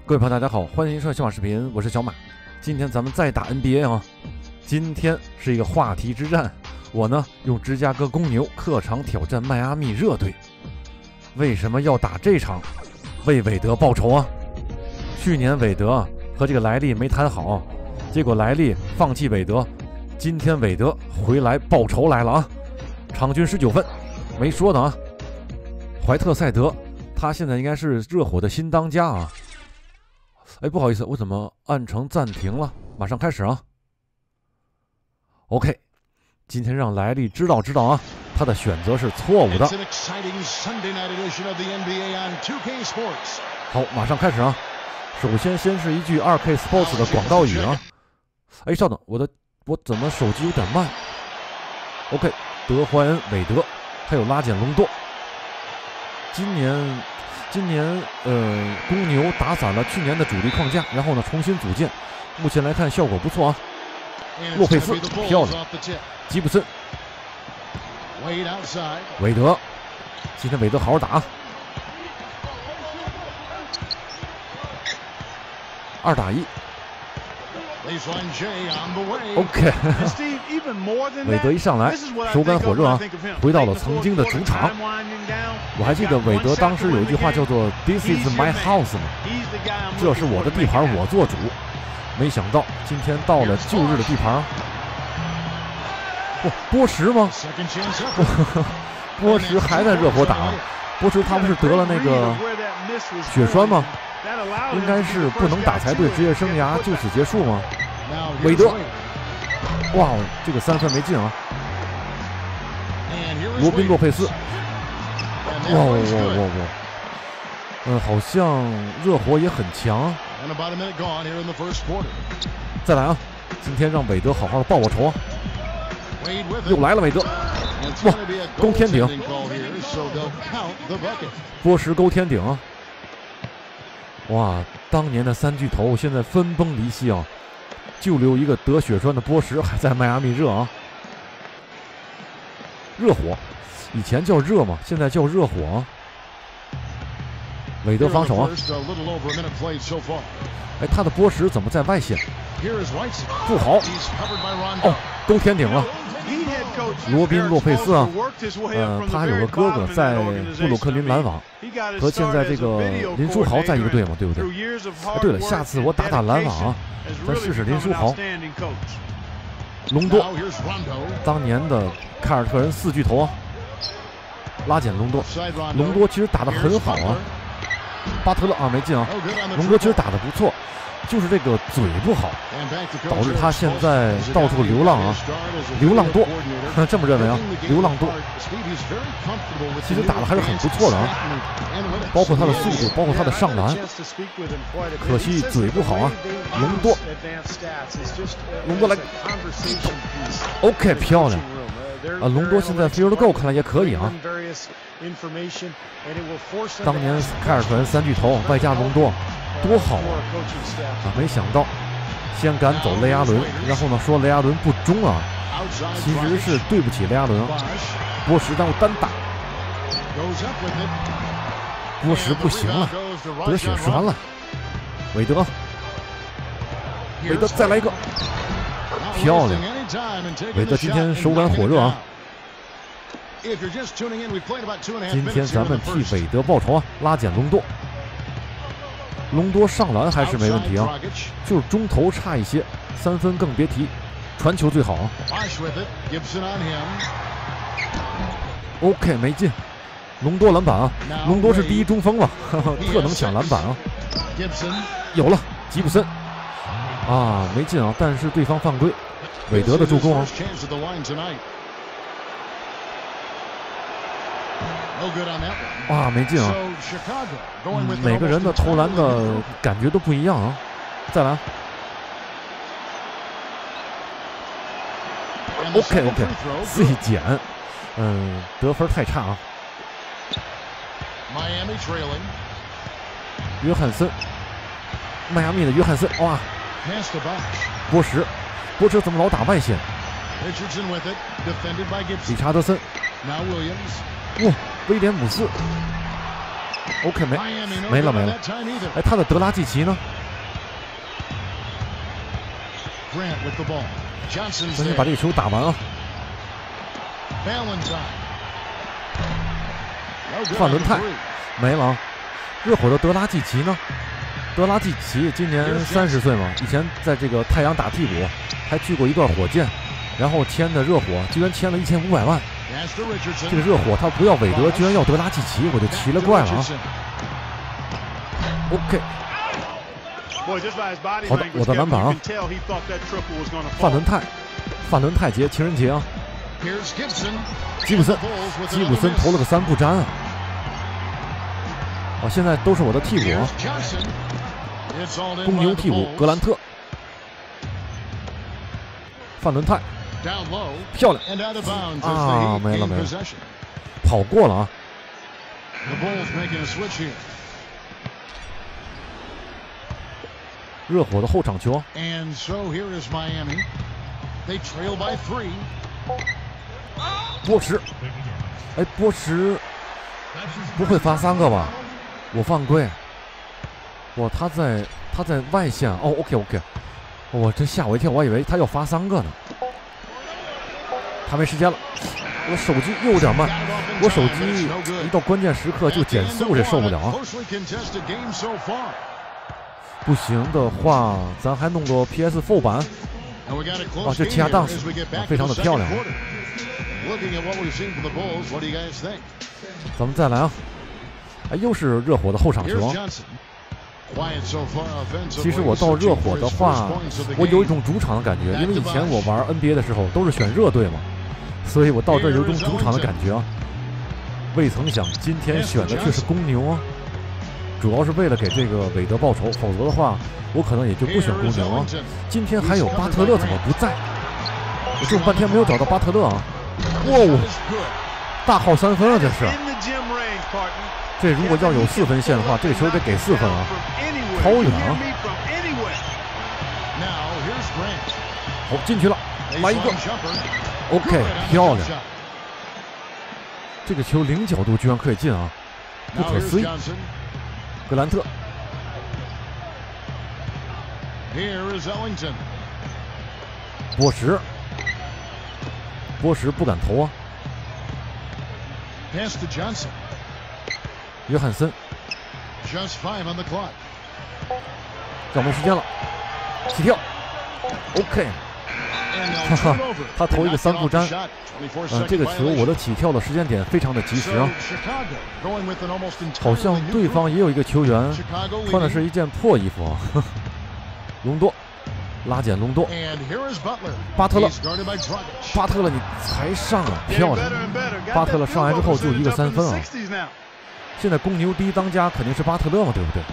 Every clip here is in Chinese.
各位朋友，大家好，欢迎收看小马视频，我是小马。今天咱们再打 NBA 啊！今天是一个话题之战，我呢用芝加哥公牛客场挑战迈阿密热队。为什么要打这场？为韦德报仇啊！去年韦德和这个莱利没谈好，结果莱利放弃韦德，今天韦德回来报仇来了啊！场均19分，没说的啊！怀特塞德，他现在应该是热火的新当家啊！哎，不好意思，我怎么按成暂停了？马上开始啊 ！OK， 今天让莱利知道啊，他的选择是错误的。好，马上开始啊！首先是一句2K Sports 的广告语啊！哎，稍等，我怎么手机有点慢 ？OK， 德怀恩、韦德还有拉简隆多，今年公牛打散了去年的主力框架，然后呢重新组建，目前来看效果不错啊。洛佩斯漂亮，吉布森，韦德，今天韦德好好打，2打1。OK， 韦德一上来手感火热啊，回到了曾经的主场。我还记得韦德当时有一句话叫做 "This is my house" 嘛，这是我的地盘，我做主。没想到今天到了旧日的地盘。波什吗？波什还在热火打。波什他不是得了那个血栓吗？应该是不能打才对，职业生涯就此结束吗？韦德，哇，这个3分没进啊！罗宾·洛佩斯，哇，好像热火也很强。再来啊！今天让韦德好好的报我仇啊！又来了韦德，哇，勾天顶，波什勾天顶啊！哇，当年的3巨头现在分崩离析啊，就留一个得血栓的波什还在迈阿密热啊。热火，以前叫热嘛，现在叫热火啊。韦德防守啊，哎，他的波什怎么在外线？不好，哦，勾天顶了。罗宾·洛佩斯啊，他还有个哥哥在布鲁克林篮网，和现在这个林书豪在一个队嘛，对不对？哎，对了，下次我打篮网啊，咱试试林书豪。隆多，当年的凯尔特人4巨头啊，拉简隆多，隆多其实打得很好啊。巴特勒啊没进啊，隆多其实打得不错，就是这个嘴不好，导致他现在到处流浪啊，流浪多，这么认为啊，流浪多，其实打得还是很不错的啊，包括他的速度，包括他的上篮，可惜嘴不好啊。隆多来 ，OK， 漂亮啊！隆多现在 field goal 看来也可以啊。当年凯尔特人3巨头外加隆多，多好啊！没想到先赶走雷阿伦，然后呢说雷阿伦不忠啊，其实是对不起雷阿伦啊。波什耽误单打，波什不行了，得血栓了。韦德再来一个，漂亮！韦德今天手感火热啊。今天咱们替韦德报仇啊！拉简隆多上篮还是没问题啊，就是中投差一些，3分更别提，传球最好啊。OK， 没进，隆多篮板啊！隆多是第1中锋了，特能抢篮板啊！有了，吉布森啊，没进啊，但是对方犯规，韦德的助攻啊。哇，没进啊！每个人的投篮的感觉都不一样啊。再来 ，OK， 自己捡，得分太差啊。约翰森，迈阿密的约翰森，哇！波什怎么老打外线？理查德森，哇，威廉姆斯， OK 没了。哎，他的德拉季奇呢？赶紧把这个球打完啊！范伦泰没了。热火的德拉季奇呢？德拉季奇今年30岁嘛，以前在这个太阳打替补，还去过一段火箭，然后签的热火，居然签了1500万。这个热火他不要韦德，居然要德拉季奇，我就奇了怪了啊。OK， 好的，我的篮板啊。范伦泰节情人节啊。吉普森投了个3不沾啊。啊，现在都是我的替补啊。公牛替补格兰特，范伦泰，漂亮啊！没了，跑过了啊！热火的后场球，波什，哎，波什不会罚3个吧？我犯规。哇，他在外线哦 ，OK， 我真吓我一跳，我以为他要罚3个呢。他没时间了，我手机又有点慢，我手机一到关键时刻就减速，这受不了啊！不行的话，咱还弄个 PS4 版。啊，这恰当，非常的漂亮。咱们再来啊！哎，又是热火的后场球。其实我到热火的话，我有一种主场的感觉，因为以前我玩 NBA 的时候都是选热队嘛，所以我到这儿有一种主场的感觉啊。未曾想今天选的却是公牛啊，主要是为了给这个韦德报仇，否则的话我可能也就不选公牛啊。今天还有巴特勒怎么不在？我这么半天没有找到巴特勒啊！哇，大号3分啊，这是。这如果要有4分线的话，这个球得给4分啊，超远啊！好，进去了，来一个 ，OK， 漂亮！这个球0角度居然可以进啊，不可思议！格兰特，波什不敢投啊。约翰森，要没时间了，起跳 ，OK， 哈哈，他投一个3不沾，这个球我的起跳的时间点非常的及时啊，好像对方也有一个球员穿的是一件破衣服啊，隆多，拉减隆多，巴特勒你才上啊，漂亮，巴特勒上来之后就一个3分啊。现在公牛第一当家肯定是巴特勒嘛，对不对？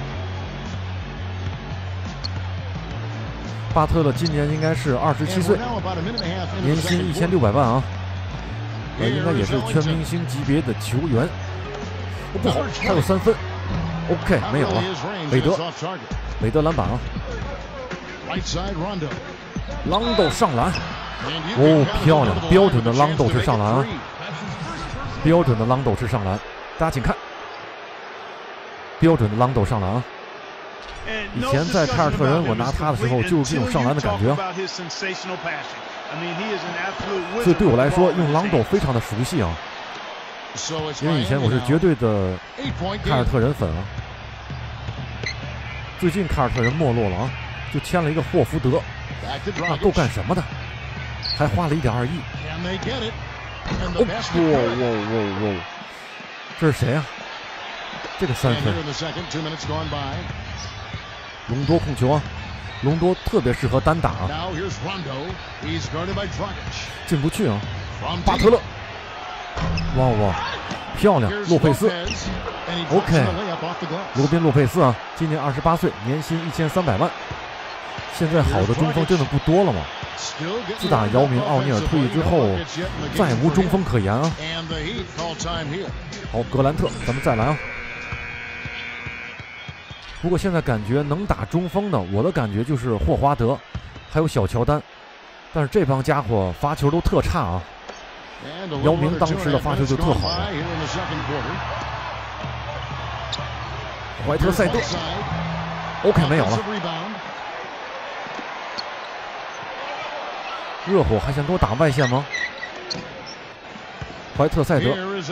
巴特勒今年应该是27岁，年薪1600万啊，应该也是全明星级别的球员。不好，他有3分 ，OK， 没有了。韦德篮板啊，朗斗上篮，哦，漂亮，标准的朗斗式上篮啊，标准的朗斗式上篮，大家请看。标准的朗斗上篮啊！以前在凯尔特人，我拿他的时候就是这种上篮的感觉啊。所以对我来说，用朗斗非常的熟悉啊。因为以前我是绝对的凯尔特人粉啊。最近凯尔特人没落了啊，就签了一个霍福德，那够干什么的？还花了1.2亿。哦，这是谁啊？这个3分，隆多控球啊，隆多特别适合单打啊，进不去啊，巴特勒，哇，漂亮，洛佩斯 ，OK， 罗宾洛佩斯啊，今年28岁，年薪1300万，现在好的中锋真的不多了嘛。自打姚明、奥尼尔退役之后，再无中锋可言啊。好，格兰特，咱们再来啊。不过现在感觉能打中锋的，我的感觉就是霍华德，还有小乔丹，但是这帮家伙罚球都特差啊。姚明当时的罚球就特好啊。 怀特塞德 ，OK 没有了。热火还想给我打外线吗？怀特塞德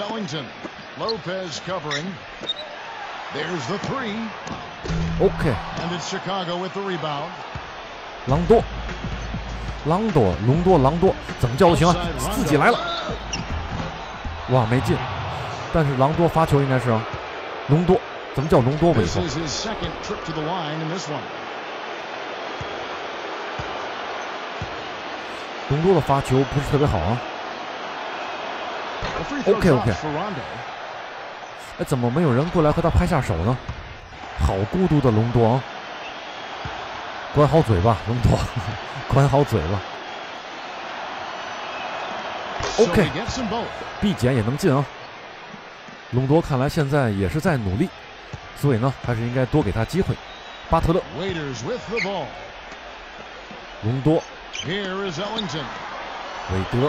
，OK。隆多，怎么叫都行啊，自己来了。哇，没进，但是朗多罚球应该是啊。隆多，怎么叫隆多猥琐？隆多的发球不是特别好啊。OK。哎，怎么没有人过来和他拍下手呢？好孤独的隆多啊！管好嘴巴，隆多，管好嘴巴。OK， 必减也能进啊。隆多看来现在也是在努力，所以呢，还是应该多给他机会。巴特勒，隆多。韦德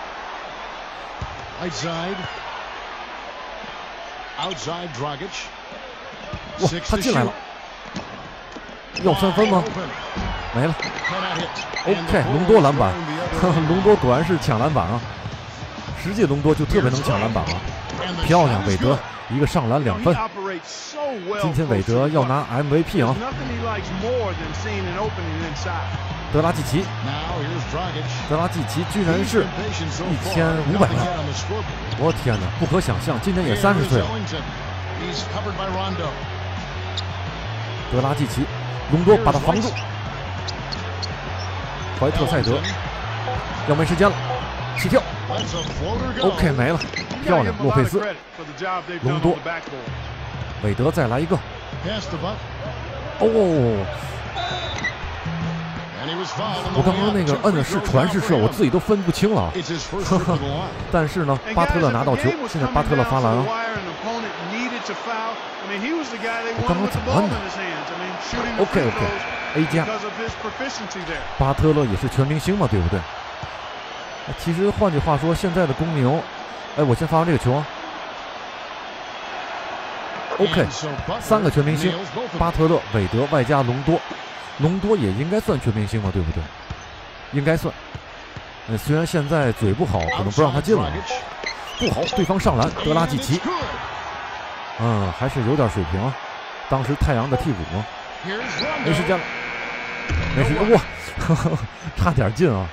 哇，他进来了，要3分吗？没了。OK， 隆多篮板，隆多果然是抢篮板啊！实际隆多就特别能抢篮板啊，漂亮，韦德一个上篮2分。今天韦德要拿 MVP 啊！德拉季奇居然是1500万！我天哪，不可想象，今年也30岁了。德拉季奇，隆多把他防住。怀特塞德要没时间了，起跳 ，OK 没了，漂亮，洛佩斯，隆多，韦德再来一个，哦。我刚刚那个摁的是传是射，我自己都分不清了。但是呢，巴特勒拿到球，现在巴特勒发篮啊。我刚刚怎么摁的 ？OK，A 加。巴特勒也是全明星嘛，对不对？其实换句话说，现在的公牛，哎，我先发完这个球啊。OK，3个全明星，巴特勒、韦德外加隆多。隆多也应该算全明星嘛，对不对？应该算。虽然现在嘴不好，可能不让他进了。不好，对方上篮，德拉季奇。还是有点水平啊。当时太阳的替补嘛。没时间了，没时间，哇，差点进啊。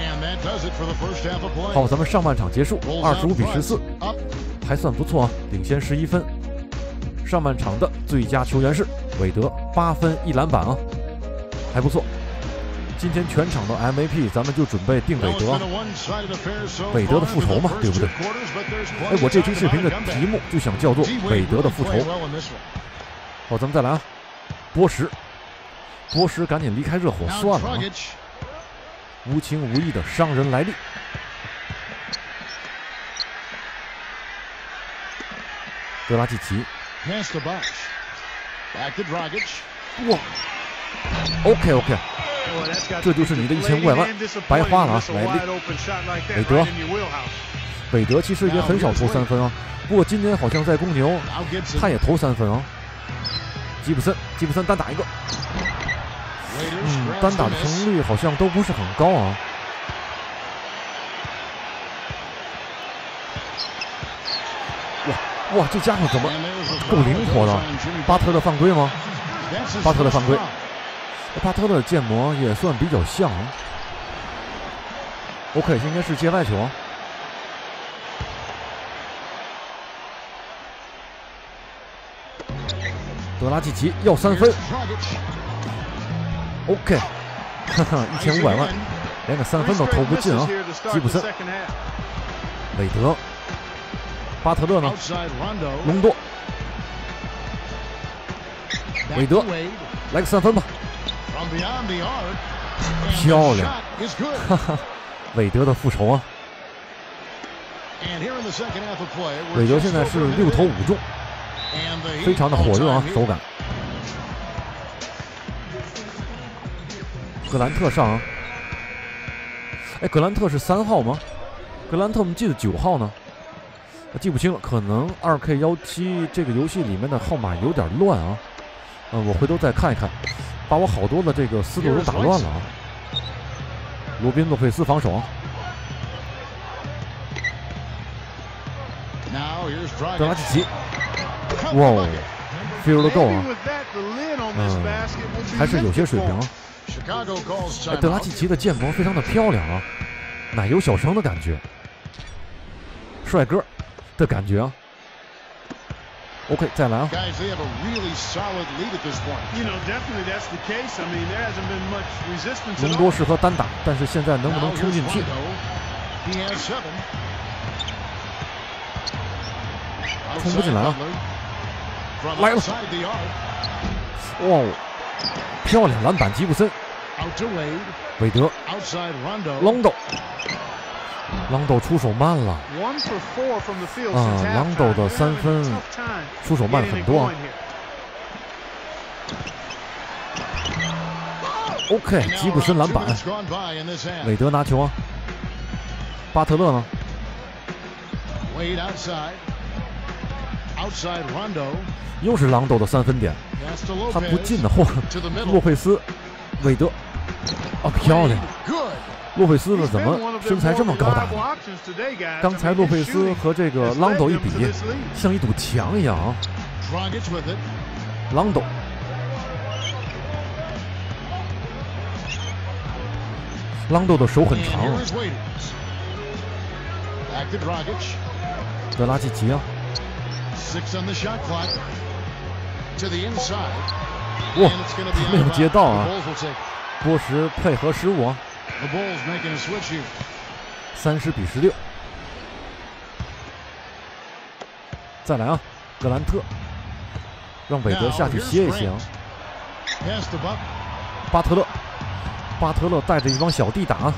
好，咱们上半场结束，25-14，还算不错啊，领先11分。上半场的最佳球员是韦德，8分1篮板啊。还不错，今天全场的 MVP 咱们就准备定韦德，韦德的复仇嘛，对不对？哎，我这期视频的题目就想叫做韦德的复仇。好，咱们再来啊，波什赶紧离开热火算了啊，无情无义的伤人来历。德拉季奇，哇。OK， 这就是你的1500万，白花了啊！韦德其实也很少投3分啊，不过今年好像在公牛，他也投3分啊。吉普森单打一个，单打的成功率好像都不是很高啊。哇，这家伙怎么够灵活的？巴特勒犯规吗？巴特勒犯规。巴特勒的建模也算比较像。OK， 应该是界外球。德拉季奇要3分。OK， 1500万，连个3分都投不进啊！吉普森、韦德、巴特勒呢？隆多、韦德，来个3分吧！漂亮，韦德的复仇啊！韦德现在是6投5中，非常的火热啊，手感。格兰特上啊！哎，格兰特是3号吗？格兰特我们记得9号呢。 记不清了，可能2K17这个游戏里面的号码有点乱啊。我回头再看一看，把我好多的这个思路都打乱了啊。罗宾·洛佩斯防守啊。德拉季奇，哇哦 ，field goal 啊，还是有些水平啊。德拉季奇的建模非常的漂亮啊，奶油小生的感觉，帅哥的感觉啊。OK， 再来啊。隆多适合单打，但是现在能不能冲进去？冲不进来啊！来了！哇哦，漂亮篮板，吉布森，韦德，朗斗出手慢了朗斗的3分出手慢很多啊。OK， 吉布森篮板，韦德拿球啊。巴特勒呢？又是朗斗的3分点，他不进的话，洛佩斯、韦德，漂亮！洛佩斯呢？怎么身材这么高大呢？刚才洛佩斯和这个朗斗一比，像一堵墙一样啊！朗斗，朗斗的手很长啊。德拉季奇啊！哇，没有接到啊！波什配合失误啊！30-16。再来啊，格兰特，让韦德下去歇一歇啊。巴特勒带着一帮小弟打，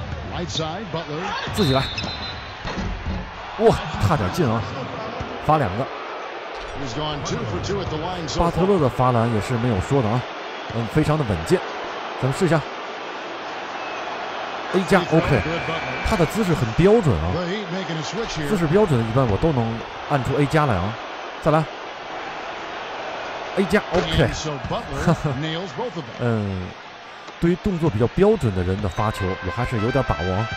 自己来。哇，差点进啊！罚2个。巴特勒的罚篮也是没有说的啊，非常的稳健。咱们试一下 A 加 OK， 他的姿势很标准啊，姿势标准一般我都能按出 A 加来啊。再来 A 加 OK， 对于动作比较标准的人的发球，我还是有点把握啊。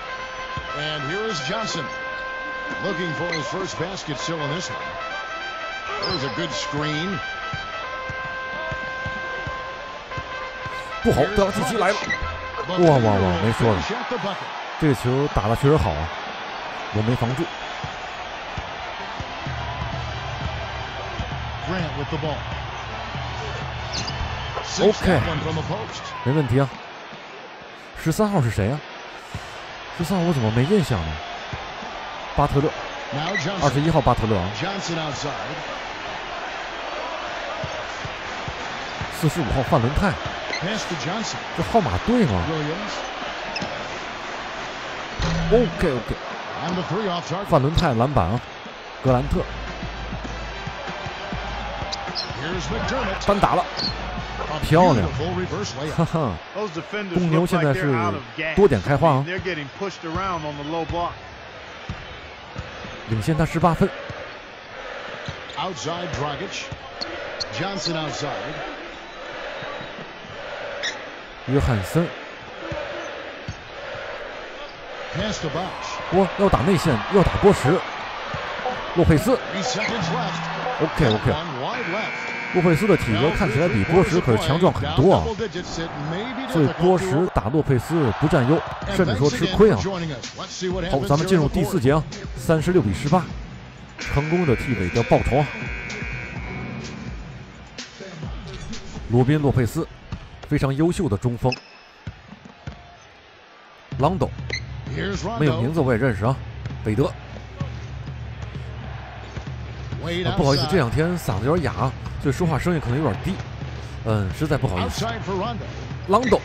不好，德拉季奇来了！哇，没说的，这个球打得确实好啊，我没防住。OK， 没问题啊。13号是谁啊？13号我怎么没印象呢？巴特勒，21号巴特勒啊。45号范伦泰，这号码对吗 ？OK， 范伦泰篮板啊，格兰特单打了，漂亮，哈哈！公牛现在是多点开花啊，领先他18分。约翰森，哇，要打内线，要打波什，洛佩斯 ，OK， 洛佩斯的体格看起来比波什可是强壮很多啊，所以波什打洛佩斯不占优，甚至说吃亏啊。好，咱们进入第4节啊，36-18，成功的替韦德报仇啊。罗宾·洛佩斯。非常优秀的中锋，朗斗，没有名字我也认识啊。韦德，不好意思，这2天嗓子有点哑，所以说话声音可能有点低，实在不好意思。朗斗，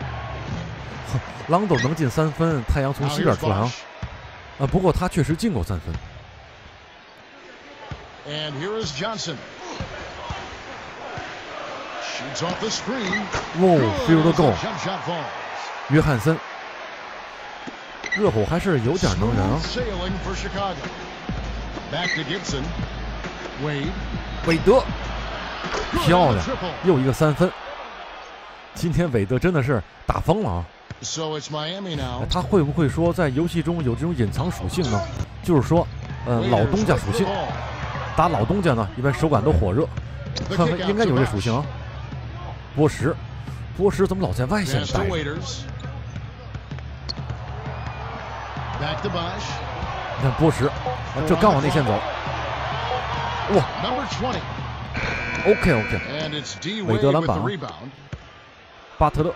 朗斗能进3分，太阳从西边出来啊。不过他确实进过3分。哇，field goal！ 约翰森，热火还是有点能人啊。 韦德，漂亮，又一个3分。今天韦德真的是打疯了啊！他会不会说在游戏中有这种隐藏属性呢？就是说，老东家属性，打老东家呢，一般手感都火热，看看应该有这属性啊。波什怎么老在外线待着？你看波什，这刚往内线走，哇 ！OK， 韦德篮板啊，巴特勒。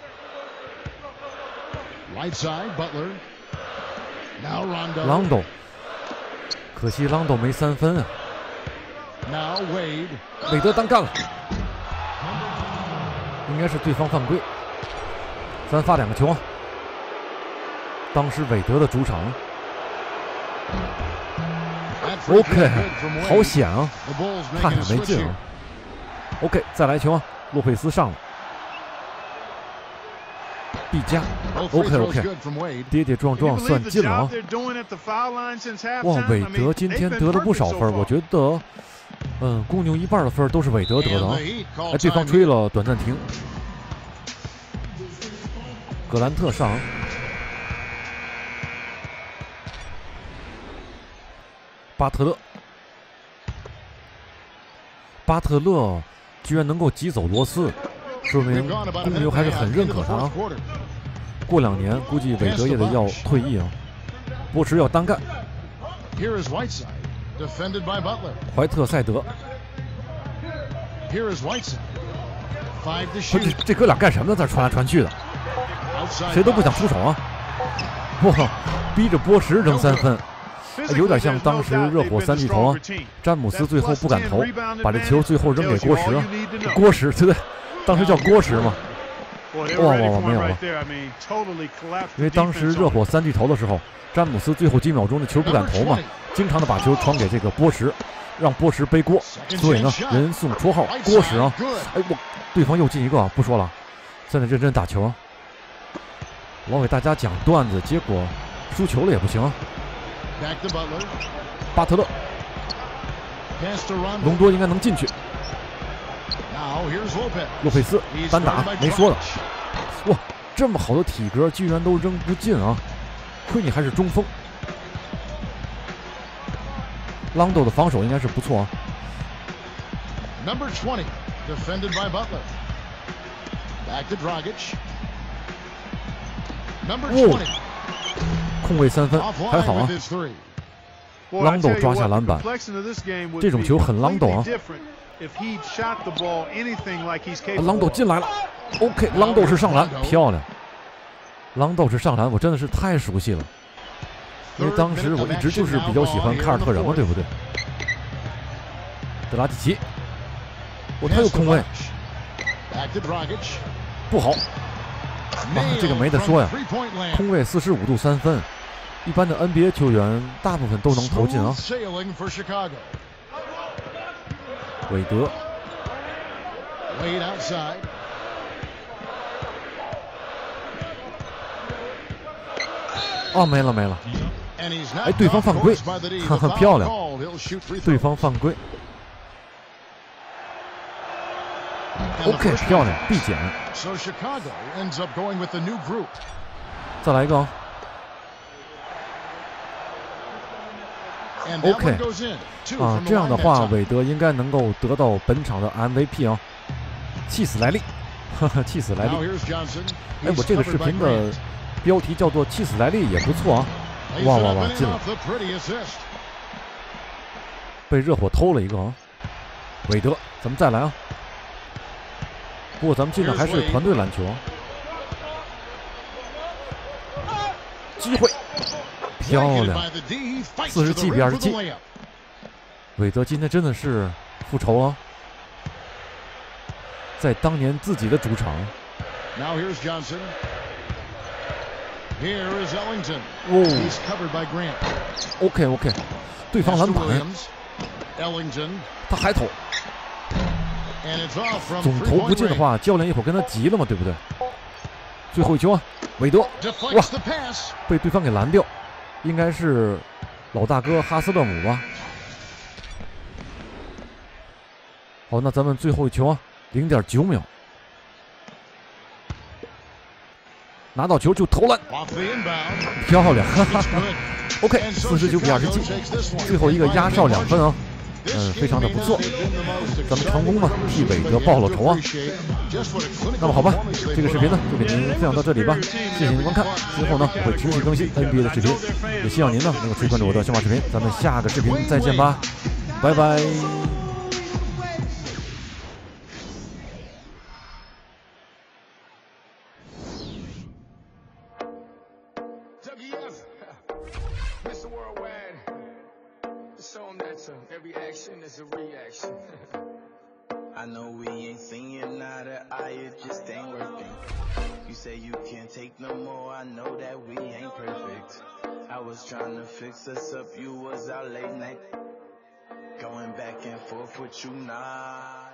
朗斗，可惜朗斗没3分啊。韦德单干了，应该是对方犯规。咱发2个球啊！当时韦德的主场。OK， 好险啊，差点没进啊。OK， 再来球啊！洛佩斯上了。毕加 ，OK， 跌跌撞撞算进了啊！哇，韦德今天得了不少分，我觉得，公牛1半的分都是韦德得的啊！哎，对方吹了短暂停，格兰特上，巴特勒居然能够挤走罗斯。说明公牛还是很认可他啊！过2年估计韦德也得要退役啊。波什要单干，怀特塞德，这哥俩干什么呢？在传来传去的，谁都不想出手啊！哇，逼着波什扔3分，有点像当时热火3巨头啊，詹姆斯最后不敢投，把这球最后扔给郭什啊，郭什对不对？当时叫郭什嘛，哇，没有了，因为当时热火3巨头的时候，詹姆斯最后几秒钟的球不敢投嘛，经常的把球传给这个波什，让波什背锅，所以呢，人送绰号郭什啊。哎，对方又进一个，不说了，现在认真打球，老给大家讲段子，结果输球了也不行啊。巴特勒，隆多应该能进去。洛佩斯单打没说的，哇，这么好的体格居然都扔不进啊！亏你还是中锋。朗斗的防守应该是不错啊。空位3分还好啊。朗斗抓下篮板，这种球很朗斗啊。朗斗进来了 ，OK， 朗斗是上篮，漂亮。朗斗是上篮，我真的是太熟悉了，因为当时我一直就是比较喜欢凯尔特人嘛，对不对？德拉季奇，他有空位，不好，这个没得说呀，空位45度3分，一般的 NBA 球员大部分都能投进啊。韦德，哦，没了，哎，对方犯规，哈哈，漂亮，对方犯规 ，OK， 漂亮，必减，再来一个啊。OK， 啊，这样的话，韦德应该能够得到本场的 MVP 啊！气死莱利，哈哈，气死莱利！哎，我这个视频的标题叫做“气死莱利”也不错啊！哇，进了！被热火偷了一个啊！韦德，咱们再来啊！不过咱们进的还是团队篮球啊！机会。漂亮，47比27。韦德今天真的是复仇啊，在当年自己的主场。OK， 对方篮板，他还投，总投不进的话，教练一会儿跟他急了嘛，对不对？最后一球啊，韦德，哇，被对方给拦掉。应该是老大哥哈斯勒姆吧。好，那咱们最后一球啊，0.9秒，拿到球就投篮，漂亮，哈哈哈。OK， 49-27，最后一个压哨2分啊。非常的不错，咱们成功呢替韦德爆了头啊。那么好吧，这个视频呢就给您分享到这里吧，谢谢您观看。之后呢我会持续更新 NBA 的视频，也希望您呢能够持续关注我的小马视频。咱们下个视频再见吧，拜拜。 Show them that every action is a reaction. I know we ain't seeing eye to eye, it just ain't working. You say you can't take no more, I know that we ain't perfect. I was trying to fix us up, you was out late night, going back and forth with you, nah.